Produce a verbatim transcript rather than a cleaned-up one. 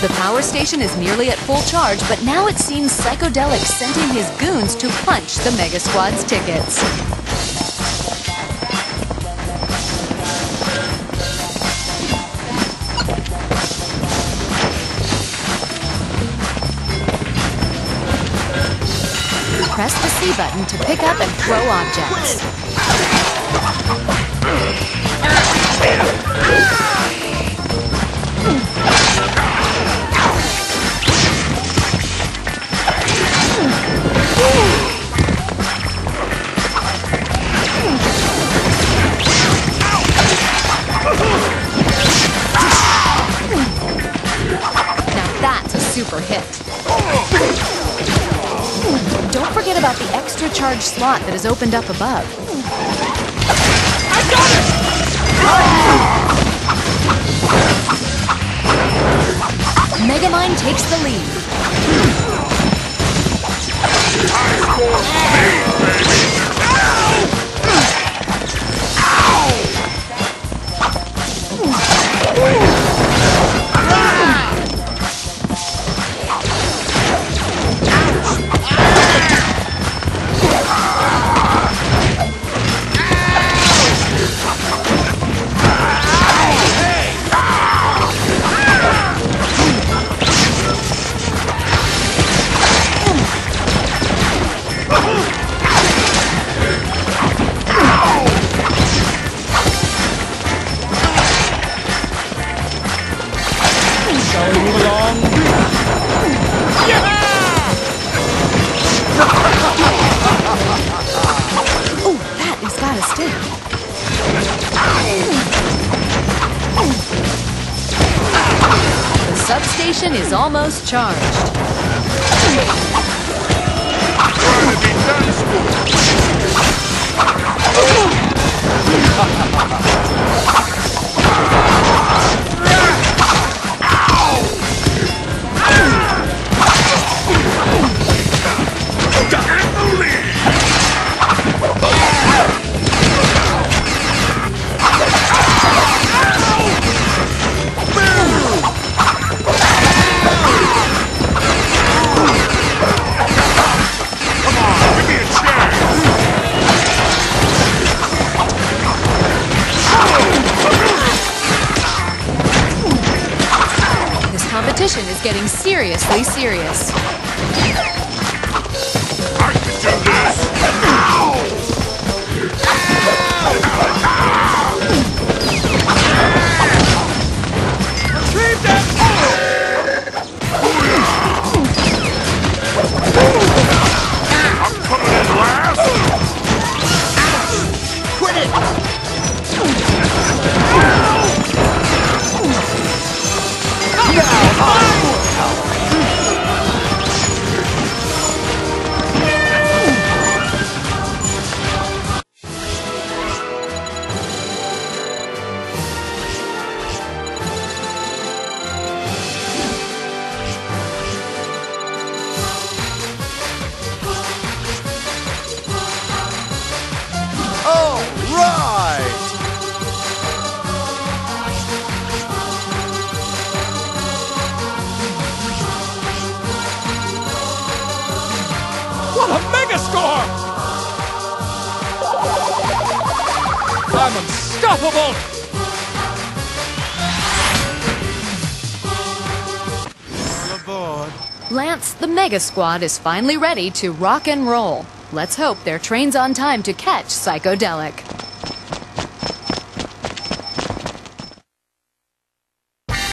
The power station is nearly at full charge, but now it seems Psychedelic sending his goons to punch the Mega Squad's tickets. Press the C button to pick up and throw objects. Now that's a super hit. Don't forget about the extra charge slot that is opened up above. I got it! Megamind takes the lead. Oh, that has got a stick. The substation is almost charged. Competition is getting seriously serious. I can do this! Retrieve that! I'm coming in last! Quit it! What a mega score! I'm unstoppable! All aboard. Lance, the Mega Squad is finally ready to rock and roll. Let's hope their train's on time to catch Psychedelic.